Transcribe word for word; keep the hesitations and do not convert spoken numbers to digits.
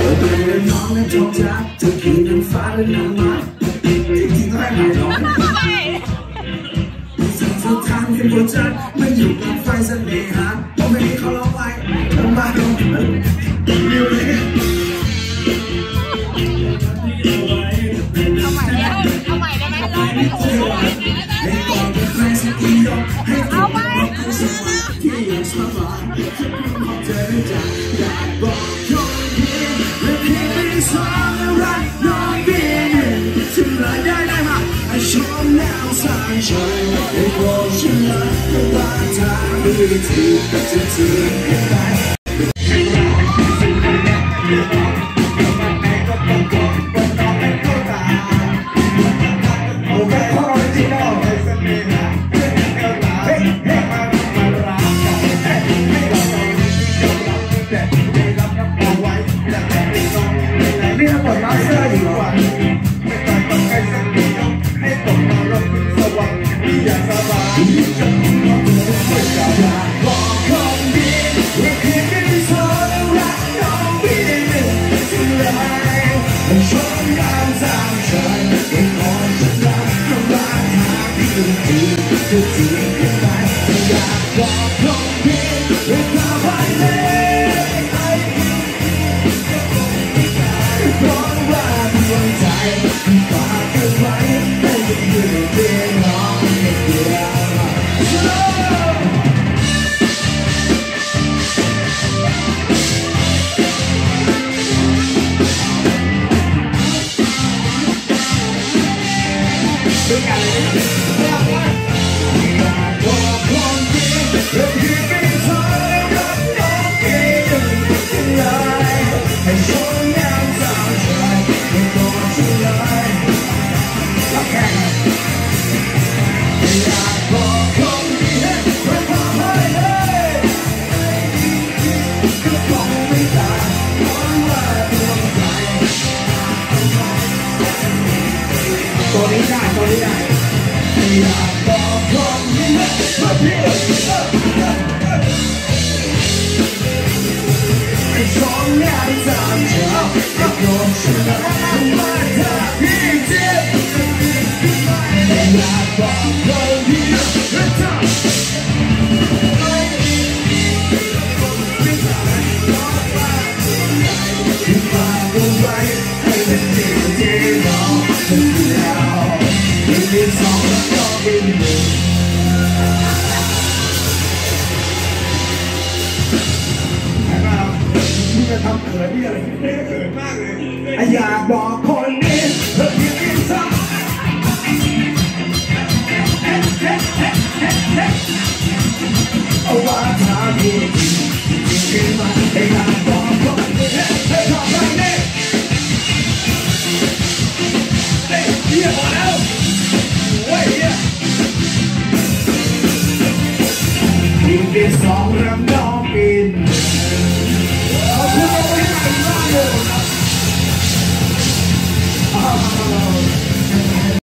น้องนั้นชอบจักเธอคือนางฟ้าและนางไม้จริงๆแล้วไม่ร้องมีสิ่งสุดท้ายที่หัวใจมันอยู่กับไฟเสน่หาเพราะไม่มีเขาร้องไว้ทำไมร้องเร็วเลยเอาใหม่ได้เอาใหม่ได้ไหมร้องไม่ถูกเอาไปที่ยังสบายเธอได้จากอยากบอกคนที่และเพียงไม่สอนรักน้องเพียงถึงเลยได้ได้มาไอ้ชมแนวสายชายไอ้โกรธฉันละก็บาดทางดีที่จะทิ้งให้ไปตัวนี้ได้ตัวนี้ได้อยากบอกคนนี้มาเพียงไอ้สองงานสามเช้าไอ้โกรธฉันละมาเธอพี่เจ็บอยากบอกคนนี้มาเธอที่ฝากเอาไว้ให้เป็นสิ่งที่น้องฉันแล้วมีสองแล้วก็เป็นหนึ่งนะครับที่จะทำเขินที่อะไรเขินมากเลยอยากบอกคนนี้เธอเพียงที่สองเอาว่าทางที่จริงจริงมาอยากบอกคนนี้เธอชอบคนนี้เฮ้ยเฮียพอแล้วที่สองรำน้อง